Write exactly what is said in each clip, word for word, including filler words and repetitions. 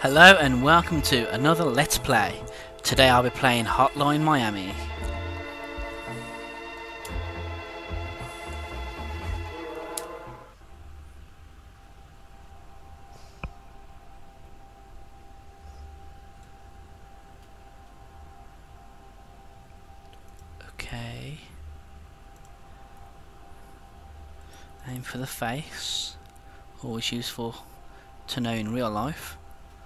Hello and welcome to another Let's Play. Today I'll be playing Hotline Miami. Okay. Aim for the face. Always useful to know in real life.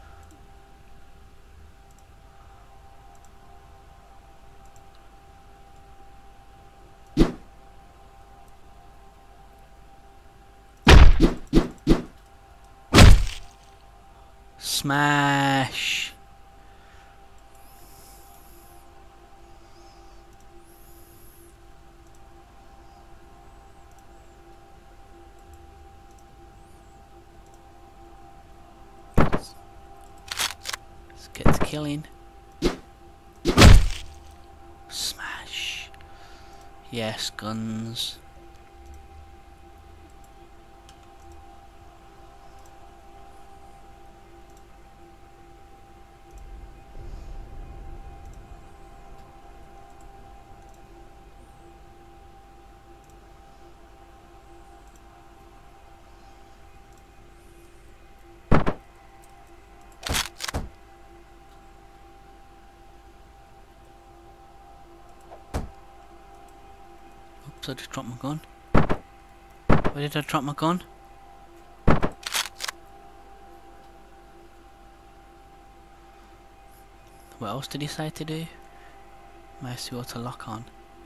Smash! Let's get to killing. Smash! Yes, guns. Oops, I just dropped my gun. Where did I drop my gun? What else did he say to do? Mouse wheel to lock on.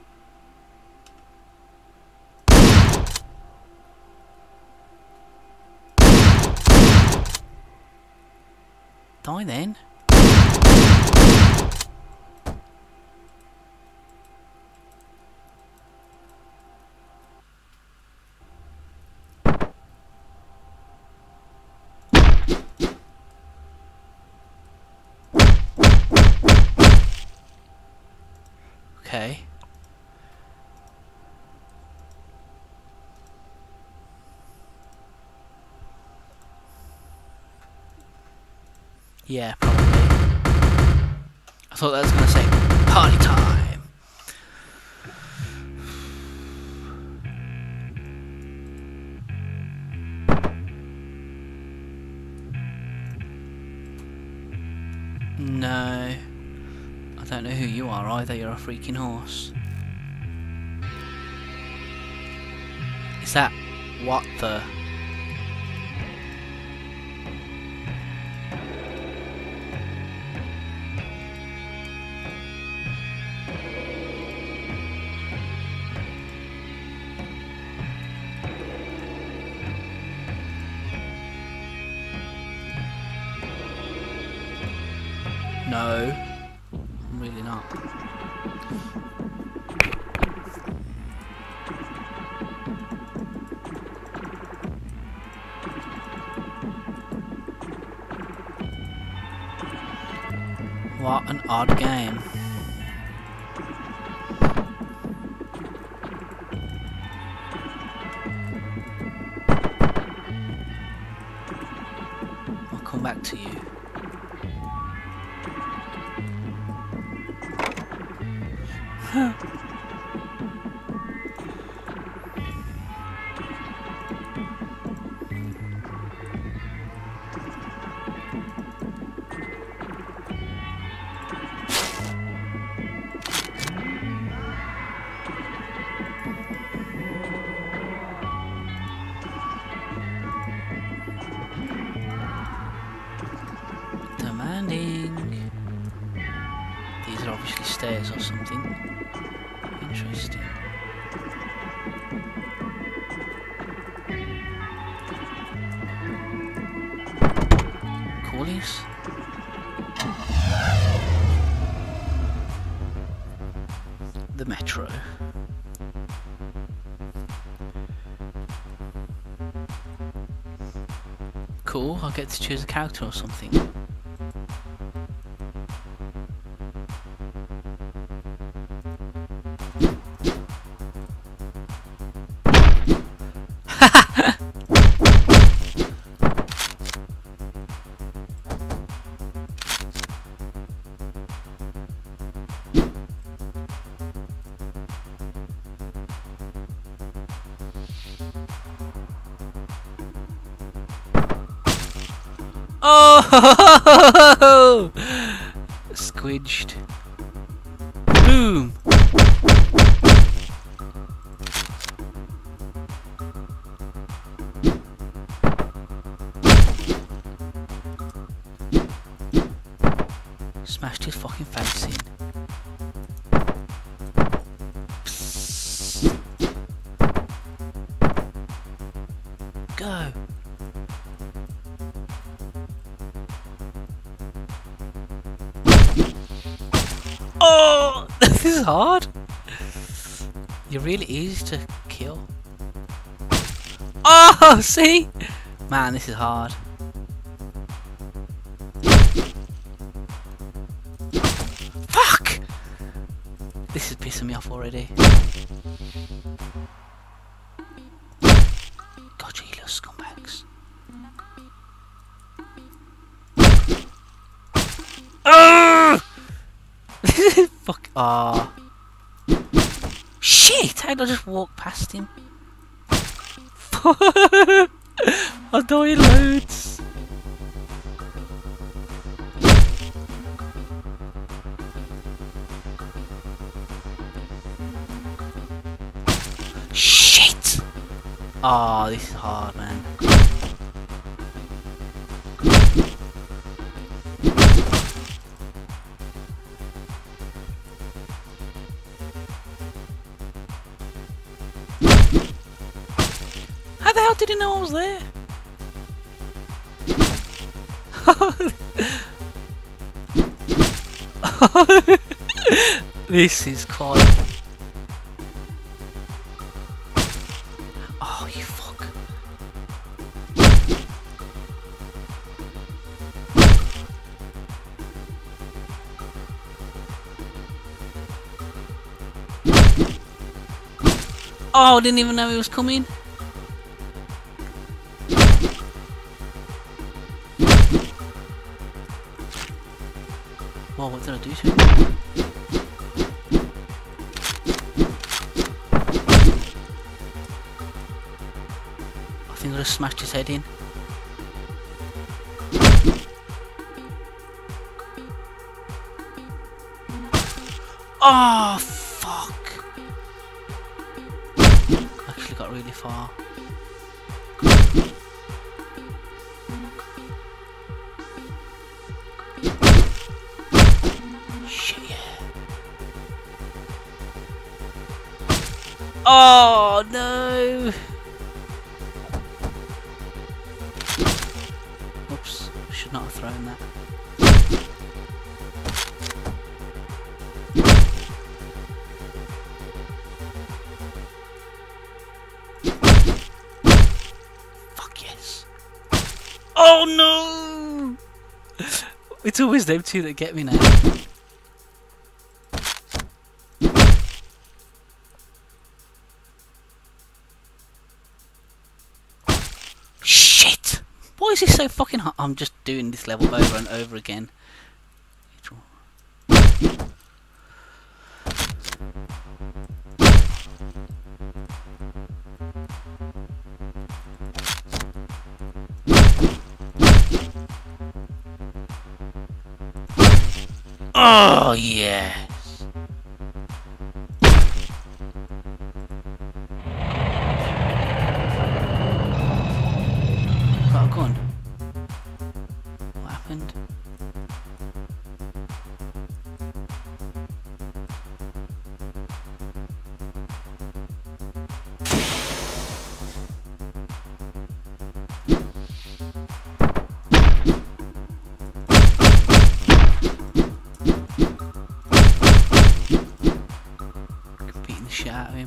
Die then. Okay. Yeah, probably. I thought that was gonna say party time. No. I don't know who you are either, you're a freaking horse. Is that what the... No. Really not. What an odd game. I'll come back to you. Demanding. These are obviously stairs or something. Interesting. Coolies? The metro. Cool, I'll get to choose a character or something. Oh! Squidged. Boom! Smashed his fucking face in. Psst. Go! Oh! This is hard! You're really easy to kill. Oh! See? Man, this is hard. Fuck! This is pissing me off already. God, you little scumbags. Oh! Fuck. Ah. Oh. Shit! How did I just walk past him? I'm dying loads. Shit! Ah, oh, this is hard, man. How the hell did he know I was there? This is quite... Oh, you fuck. Oh, I didn't even know he was coming. Oh, what did I do to him? I think I just smashed his head in. Oh, fuck! Actually got really far. Shit, yeah. Oh, no! Oops, should not have thrown that. Fuck yes. Oh no! It's always them two that get me now. Shit! Why is this so fucking hard? I'm just doing this level over and over again. Oh yes. Got a gun. What happened? Shit out of him.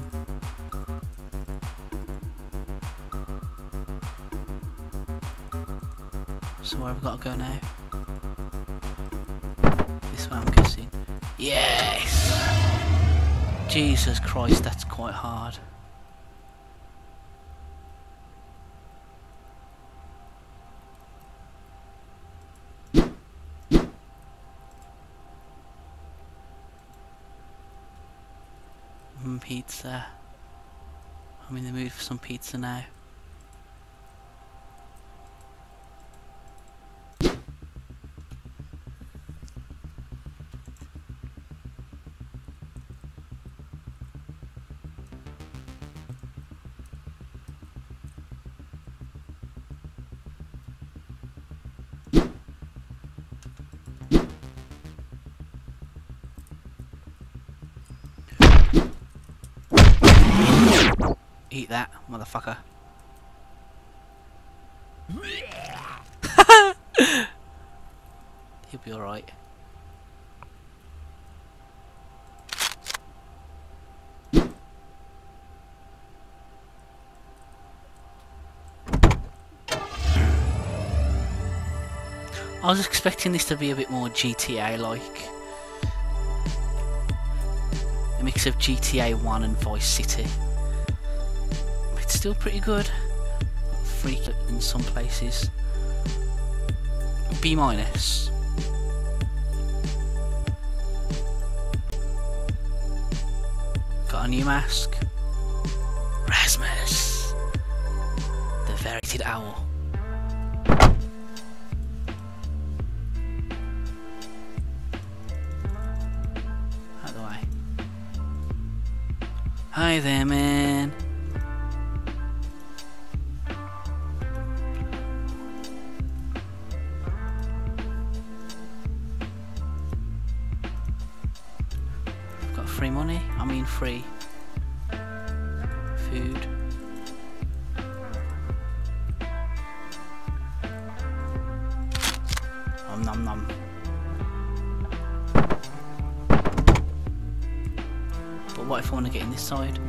So where have we got to go now? This way, I'm guessing. Yes! Jesus Christ, that's quite hard. Mm, pizza. I'm in the mood for some pizza now. Eat that, motherfucker. He'll be alright. I was expecting this to be a bit more G T A-like. A mix of G T A one and Vice City. It's still pretty good. Freak in some places. B minus. Got a new mask. Rasmus, the variegated owl. Out of the way. Hi there, man. Free money? I mean free food. Nom nom nom. But what if I want to get in this side?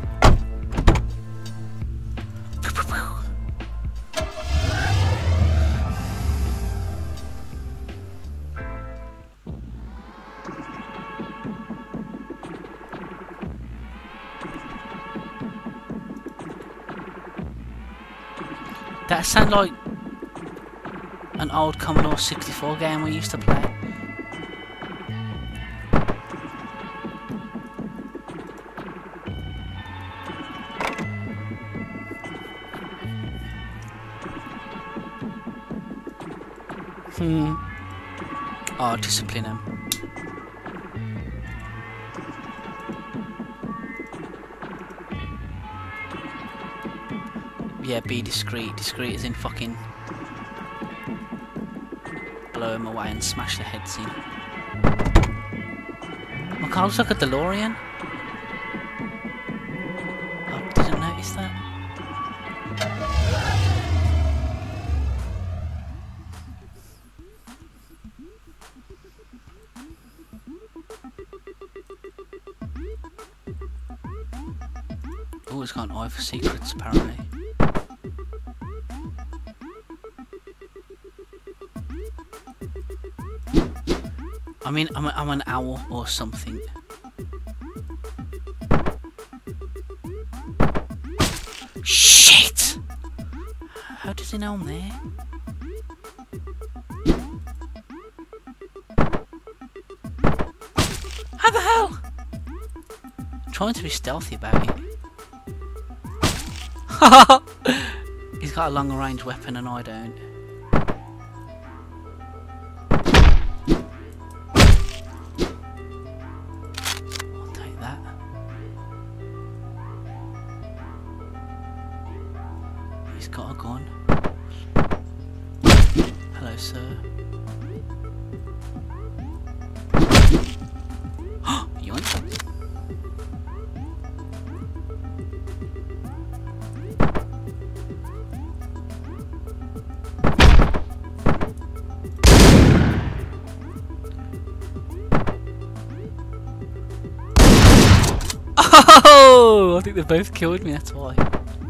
That sounds like an old Commodore sixty-four game we used to play. Hmm. Oh, discipline him. Yeah, be discreet. Discreet as in fucking blow him away and smash their heads in. My car looks like a DeLorean. I didn't notice that. Oh, it's got an eye for secrets apparently. I mean, I'm, a, I'm an owl or something. Shit! How does he know I'm there? How the hell? I'm trying to be stealthy about it. He's got a long range weapon and I don't. He's got a gun. Hello, sir. Yoink. Oh! I think they both killed me, that's why.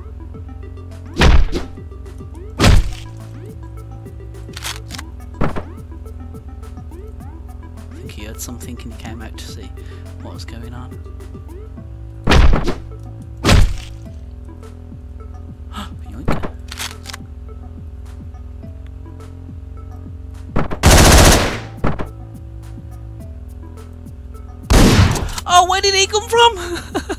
He heard something and he came out to see what was going on. Yoink. Oh, where did he come from?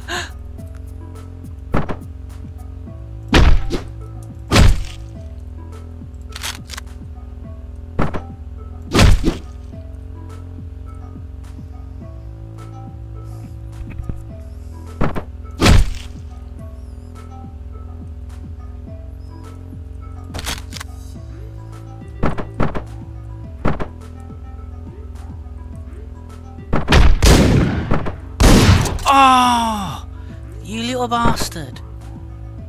Oh, you little bastard.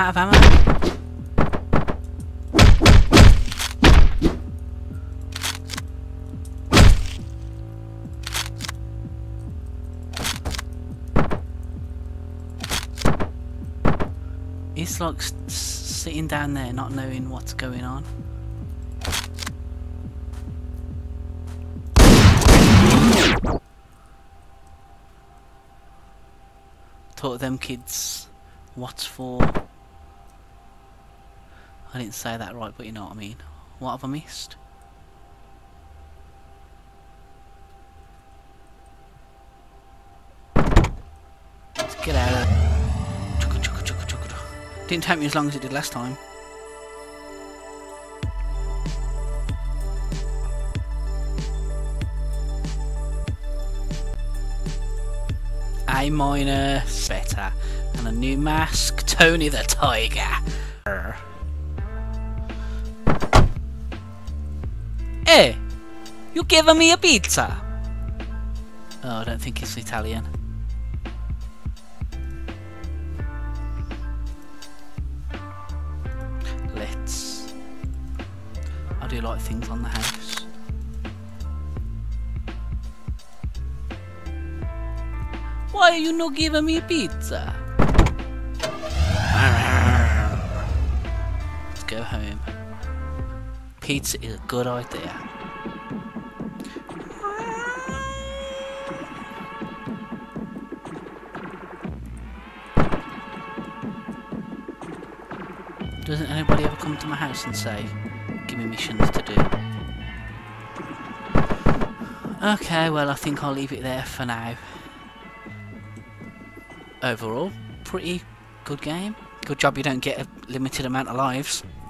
out of ammo. He's like s sitting down there not knowing what's going on. Taught them kids what's for. I didn't say that right, but you know what I mean. What have I missed? Let's get out of there. Didn't take me as long as it did last time. A minus, better, and a new mask, Tony the Tiger. Hey, you giving me a pizza? Oh, I don't think it's Italian. Let's. I do like things on the house. Why are you not giving me a pizza? Let's go home. Pizza is a good idea. Doesn't anybody ever come to my house and say, give me missions to do? Okay, well I think I'll leave it there for now. Overall, pretty good game. Good job you don't get a limited amount of lives.